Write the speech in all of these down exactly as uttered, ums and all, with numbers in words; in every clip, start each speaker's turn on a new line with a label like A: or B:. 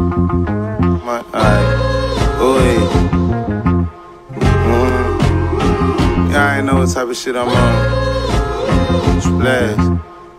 A: My eye. Oi. Mm. Yeah, I ain't know what type of shit I'm on. Splash.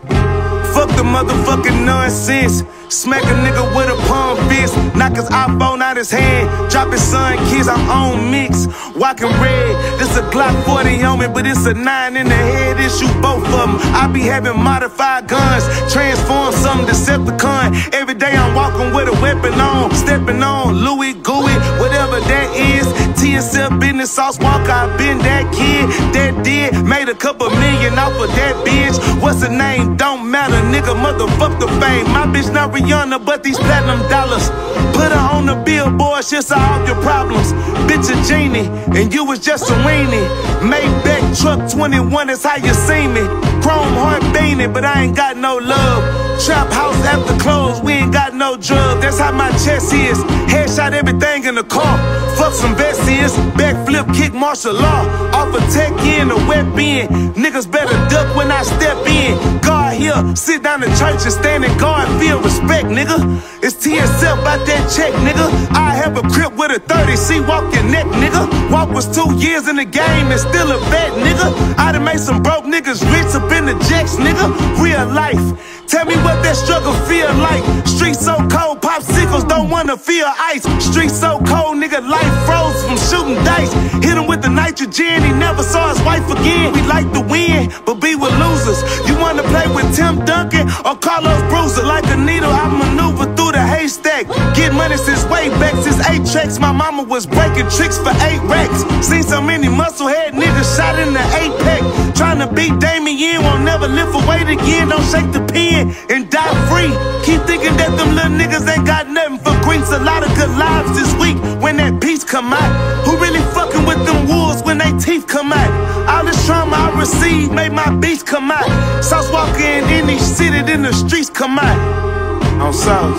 A: Fuck the motherfucking nonsense. Smack a nigga with a palm fist. Knock his iPhone out his hand. Drop his son kids, I'm on mix. Walking red, this a Glock forty on me, but it's a nine in the head. It shoot both of them. I be having modified guns. Transform some Decepticon. Every day I'm walking with a weapon on. Stepping on Louis Gooey, whatever that is. T S F business sauce walk, I been that kid. That did, made a couple million off of that bitch. What's the name? Don't matter, nigga, motherfuck the fame. My bitch not Rihanna, but these platinum dollars. Put her on the billboard, she'll solve your problems. Bitch a genie, and you was just a weenie. Maybach truck twenty-one, that's how you see me. Chrome heart beanie, but I ain't got no love. Trap house after close, we ain't got no drug. That's how my chest is. Headshot everything in the car. Fuck some Vessies, backflip, kick martial law. Off a tech in, a wet bin. Niggas better duck when I step in. Guard here, sit down in church and stand in guard, feel respect, nigga. It's T S F about that check, nigga. I have a crib with a thirty, see walk your neck, nigga. Walk was two years in the game and still a vet, nigga. I done made some broke niggas rich up in the jacks, nigga. Real life. Tell me what that struggle feel like. Streets so cold, popsicles don't wanna feel ice. Streets so cold, nigga, life froze from shooting dice. Hit him with the nitrogen, he never saw his wife again. We like to win, but be with losers. You wanna play with Tim Duncan or Carlos Bruiser? Like a needle, I maneuver through the haystack. Get money since way back, since eight tracks. My mama was breaking tricks for eight racks. Seen so many musclehead niggas shot in the eight pack. Trying to beat Damien, won't never lift a weight again. Don't shake the pen and die free. Keep thinking that them little niggas ain't got nothing for greens. A lot of good lives this week when that beast come out. Who really fucking with them wolves when they teeth come out? All this trauma I received made my beast come out. Sauce walking in each city, then the streets come out. On Sauce.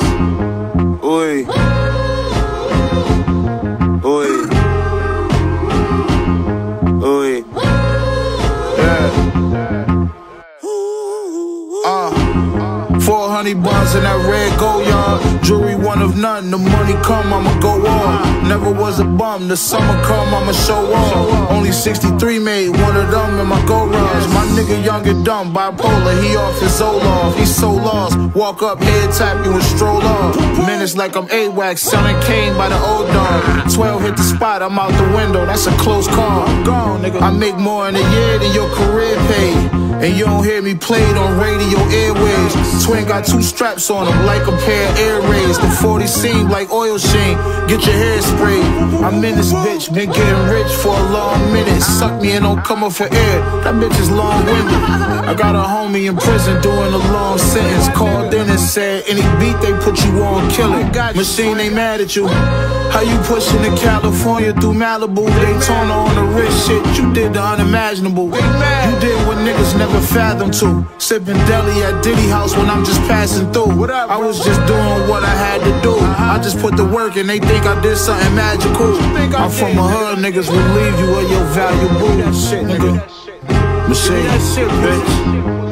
A: Oi. Oi. Oi.
B: Four hundred bonds in that red gold yard. Jewelry one of none. The money come, I'ma go on. Never was a bum. The summer come, I'ma show off. Only sixty-three made one of them in my go runs. My nigga young and dumb, bipolar. He off his Zoloft. He's so lost. Walk up, head tap you and stroll off. Minutes like I'm A-Wax, selling cane by the old dog. twelve hit the spot, I'm out the window. That's a close call. I'm gone, nigga. I make more in a year than your career paid. And you don't hear me played on radio airways. Twin got two straps on them like a pair of air rays. The forty seem like oil sheen. Get your hair sprayed. I'm in this bitch, been getting rich for a long minute. Suck me and don't come up for air. That bitch is long-winded. I got a homie in prison doing a long sentence. Called in and said, any beat they put you on, kill it. Machine ain't mad at you. How you pushing to California through Malibu? Daytona on the wrist shit. You did the unimaginable. You did what niggas never fathomed to. Sipping deli at Diddy house when I'm just passing through. I was just doing what I had to do. I just put the work and they think I did something magical. I'm from a hood, niggas will leave you or your valuable shit, nigga. Machine, bitch.